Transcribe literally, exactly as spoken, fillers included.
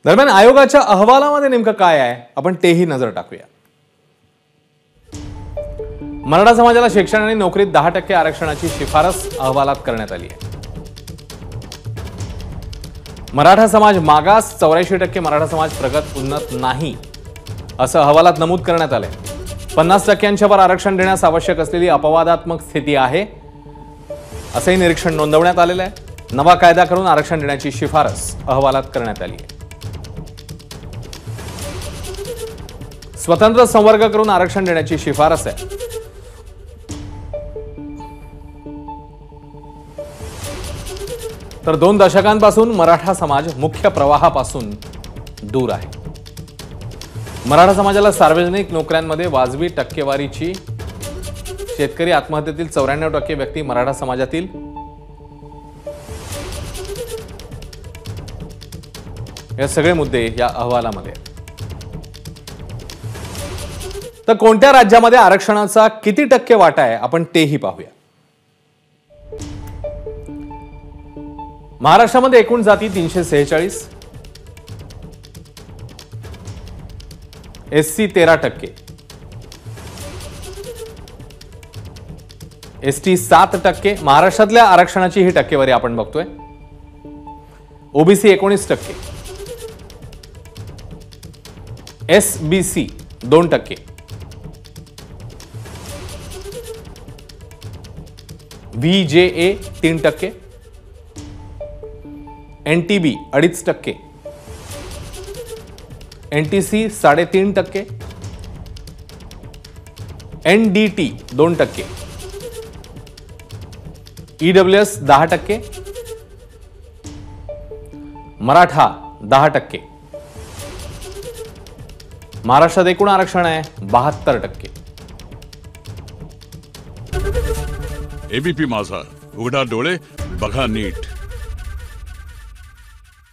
दरम्यान आयोगाच्या अहवालामध्ये नेमकं काय आहे आपण तेही नजर टाकूया। मराठा समाजाला शिक्षण आणि नोकरीत दहा टक्के आरक्षणाची शिफारस अहवालात करण्यात आली आहे। मराठा समाज मागास, चौऱ्याऐंशी टक्के मराठा समाज प्रगत उन्नत नाही असं अहवालात नमूद करण्यात आलंय। पन्नास टक्क्यांच्या वर आरक्षण देण्यास आवश्यक असलेली अपवादात्मक स्थिती आहे असंही निरीक्षण नोंदवण्यात आलेलं आहे। नवा कायदा करून आरक्षण देण्याची शिफारस अहवालात करण्यात आली आहे। स्वतंत्र संवर्ग करून आरक्षण देण्याची शिफारस आहे। तर दोन दशकांपासून मराठा समाज मुख्य प्रवाहापासून दूर आहे। मराठा समाजाला सार्वजनिक नोकऱ्यांमध्ये वाजवी टक्केवारीची, शेतकरी आत्महत्येतील चौऱ्याण्णव टक्के व्यक्ती मराठा समाजातील, हे सगळे मुद्दे या अहवालामध्ये। तर कोणत्या राज्यामध्ये आरक्षणाचा किती टक्के वाटा आहे आपण तेही पाहूया। महाराष्ट्रामध्ये एकूण जाती तीनशे सेहेचाळीस, एससी तेरा टक्के, एसटी सात टक्के। महाराष्ट्रातल्या आरक्षणाची ही टक्केवारी आपण बघतोय। ओबीसी एकोणीस टक्के, एसबीसी दोन टक्के, व्हीजेए तीन टक्के, एनटीबी अडीच टक्के, एनटीसी साडेतीन टक्के, एनडीटी दोन टक्के, ईडब्ल्यूएस दहा टक्के, मराठा दहा टक्के। महाराष्ट्रात एकूण आरक्षण आहे बहात्तर टक्के। एबीपी माझा, उघडा डोळे बघा नीट।